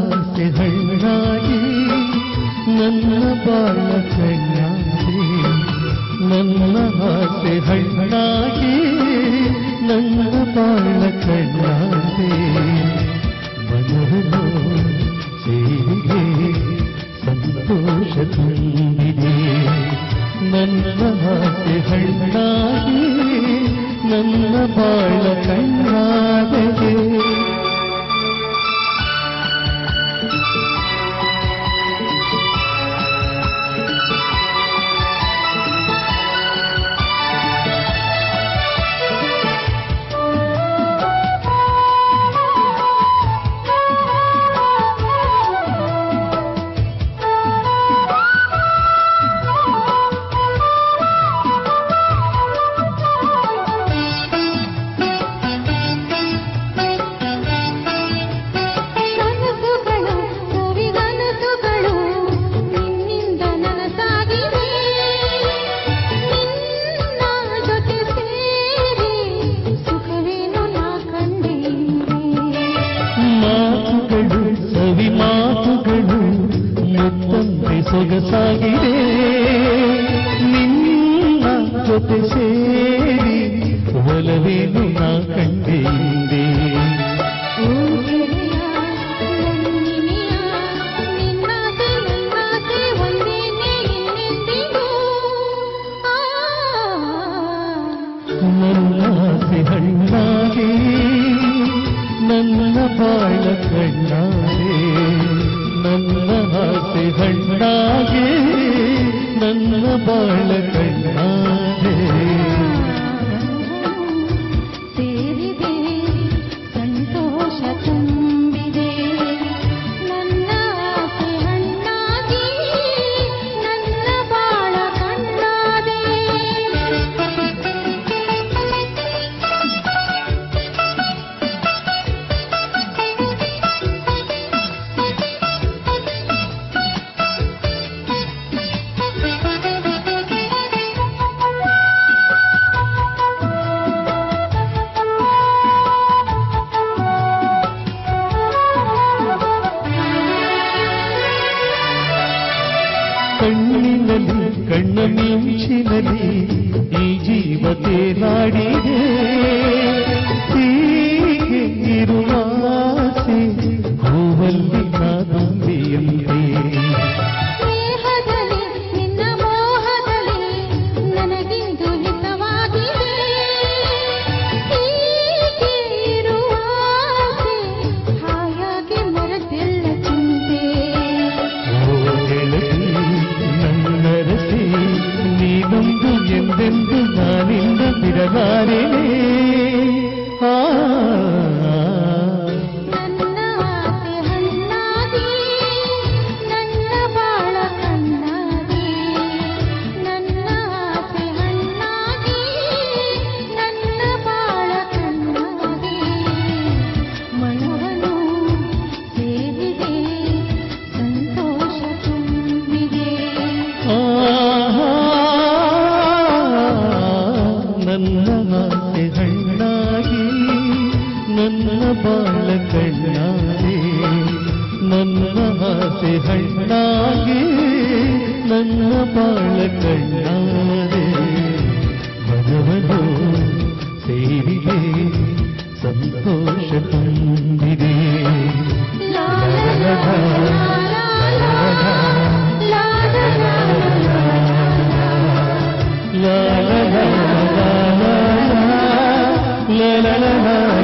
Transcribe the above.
ಆಸೆ ಹಣ್ಣಾಗಿ ನನ್ನ ಬಾಳ ಕಣ್ಣಾಗಿ ನನ್ನ ಆಸೆ ಹಣ್ಣಾಗಿ ನನ್ನ ಬಾಳ ಕಣ್ಣಾಗಿ ಮನವನ್ನು ಸೇರಿದೆ ಸಂತೋಷ ತುಂಬಿದೆ ನನ್ನ ಆಸೆ ಹಣ್ಣಾಗಿ ನನ್ನ ಬಾಳ ಕಣ್ಣಾಗಿದೆ ಸೊಗಸಾಗಿದೆ ನಿನ್ನ ಜೊತೆ ಸೇರಿ ಒಲವೇನು ನಾ ಕಂಡಿದೆ ನನ್ನ ಆಸೆ ಹಣ್ಣಾಗಿ ನನ್ನ ಬಾಳ ಕಣ್ಣಾಗೆ ನನ್ನ ಆಸೆ ಹಣ್ಣಾಗೆ ನನ್ನ ಬಾಳ ಕಣ್ಣಾಗೆ ಸೇರಿದೆ ಸಂತೋಷ ತುಂಬಿದೆ ನನ್ನ ಆಸೆ ಹಣ್ಣಾಗಿ ನನ್ನ ಬಾಳ ಕಣ್ಣಾದೆ ಕಣ್ಣಿನಲ್ಲಿ ಕಣ್ಣ ಮಿಂಚಿನಲ್ಲಿ ಈ ಜೀವ ತೇಲಾಡಿದೆ ಹೀಗೆ ಇರುವ ಆಸೆ ಹೂವಲ್ಲಿ ನಾ ತುಂಬಿಯಂತೆ ಸ್ನೇಹದಲ್ಲಿ ನಿನ್ನ ಮೋಹದಲ್ಲಿ ನನಗಿಂದು ಹಿತವಾಗಿದೆ ಹೀಗೆ ಇರುವ ಆಸೆ ಹಾಯಾಗಿ ಮರೆತೆಲ್ಲ ಚಿಂತೆ ನನ್ನರಸಿ ನೀನೊಂದು ಎಂದೆಂದು ನಾನಿಂದ ಬಿಡಲಾರೆನೆ ನನ್ನ ಆಸೆ ಹಣ್ಣಾಗಿ ನನ್ನ ಬಾಳ ಕಣ್ಣಾಗಿ ನನ್ನ ಆಸೆ ಹಣ್ಣಾಗಿ ನನ್ನ ಬಾಳ ಕಣ್ಣಾಗಿ ಮನವನ್ನು ಸೇರಿದೆ ಸಂತೋಷ ತುಂಬಿದೆ ನನ್ನ ಆಸೆ ಹಣ್ಣಾಗಿ ನನ್ನ ಬಾಳ ಕಣ್ಣಾಗಿ ನನ್ನ ಆಸೆ ಹಣ್ಣಾಗಿ ನನ್ನ ಬಾಳ ಕಣ್ಣಾಗಿ ಮನವನ್ನು ಸೇರಿದೆ ಸಂತೋಷ ತುಂಬಿದೆ ಲಾ ಲಾ ಲಾ la la la la la la la la la